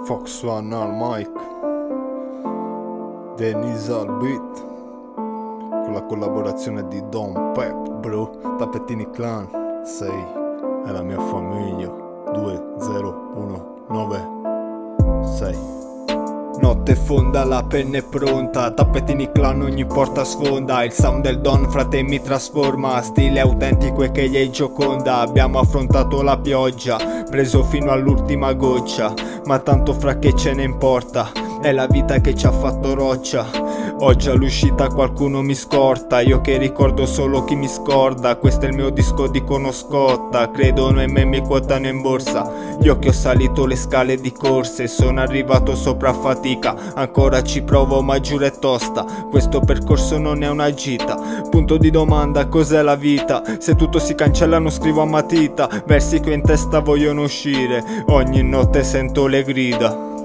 Fox One al mic, Denise al beat, con la collaborazione di Don Pep, bro. Tappettini Clan, 6 è la mia famiglia, 2019 Notte fonda, la penna è pronta, Tappettini Clan ogni porta sfonda. Il sound del Don, frate, mi trasforma, stile autentico e che gli Gioconda. Abbiamo affrontato la pioggia, preso fino all'ultima goccia, ma tanto fra che ce ne importa, è la vita che ci ha fatto roccia. Oggi all'uscita qualcuno mi scorta, io che ricordo solo chi mi scorda. Questo è il mio disco, dicono scotta, credono in me, mi quotano in borsa. Io che ho salito le scale di corse, sono arrivato sopra fatica, ancora ci provo ma giuro è tosta. Questo percorso non è una gita, punto di domanda, cos'è la vita? Se tutto si cancella non scrivo a matita, versi che in testa vogliono uscire, ogni notte sento le grida.